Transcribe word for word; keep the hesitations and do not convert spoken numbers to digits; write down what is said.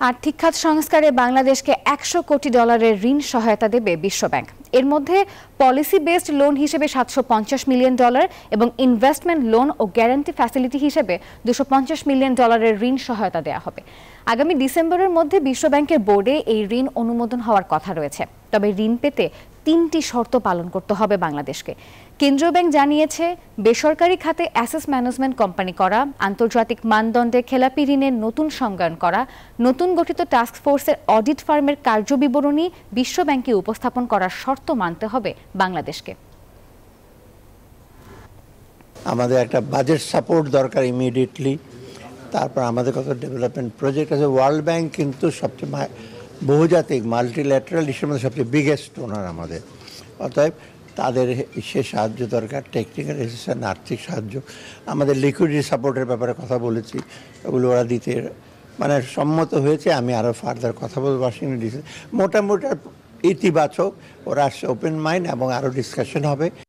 আর্থিক খাত সংস্কারে বাংলাদেশকে একশো কোটি ডলারের ঋণ সহায়তা দেবে বিশ্বব্যাংক। এর মধ্যে পলিসি বেসড লোন হিসেবে সাতশো পঞ্চাশ মিলিয়ন ডলার এবং ইনভেস্টমেন্ট লোন ও গ্যারান্টি ফ্যাসিলিটি হিসেবে দুশো পঞ্চাশ মিলিয়ন ডলারের ঋণ সহায়তা দেওয়া হবে। আগামী ডিসেম্বরের মধ্যে বিশ্বব্যাংকের বোর্ডে এই ঋণ অনুমোদন হওয়ার কথা রয়েছে। তবে ঋণ পেতে তিনটি শর্ত পালন করতে হবে বাংলাদেশকে। কেন্দ্রীয় ব্যাংক জানিয়েছে, বেসরকারি খাতে অ্যাসেট ম্যানেজমেন্ট কোম্পানি করা, আন্তর্জাতিক মানদণ্ডে খেলাপি ঋণের নতুন সংজ্ঞায়ন করা, নতুন গঠিত টাস্ক ফোর্সের অডিট ফার্মের কার্যবিবরণী বিশ্বব্যাংকে উপস্থাপন করার শর্ত মানতে হবে বাংলাদেশকে। আমাদের একটা বাজেট সাপোর্ট দরকার ইমিডিয়েটলি। তারপর আমাদের কত ডেভেলপমেন্ট প্রজেক্ট আছে। ওয়ার্ল্ড ব্যাংক কিন্তু সবচেয়ে বহুজাতিক মাল্টিল্যাটারাল ইস্যুর মধ্যে সবচেয়ে বিগেস্ট ওনার আমাদের। অতএব তাদের সে সাহায্য দরকার, টেকনিক্যাল অ্যাসিস্ট্যান্ট, আর্থিক সাহায্য। আমাদের লিকুইডিটি সাপোর্টের ব্যাপারে কথা বলেছি, ওগুলো ওরা দিতে মানে সম্মত হয়েছে। আমি আরও ফার্দার কথা বলবো ওয়াশিংটন ডিসি। মোটামুটি ইতিবাচক, ওরা আসছে ওপেন মাইন্ড এবং আরও ডিসকাশন হবে।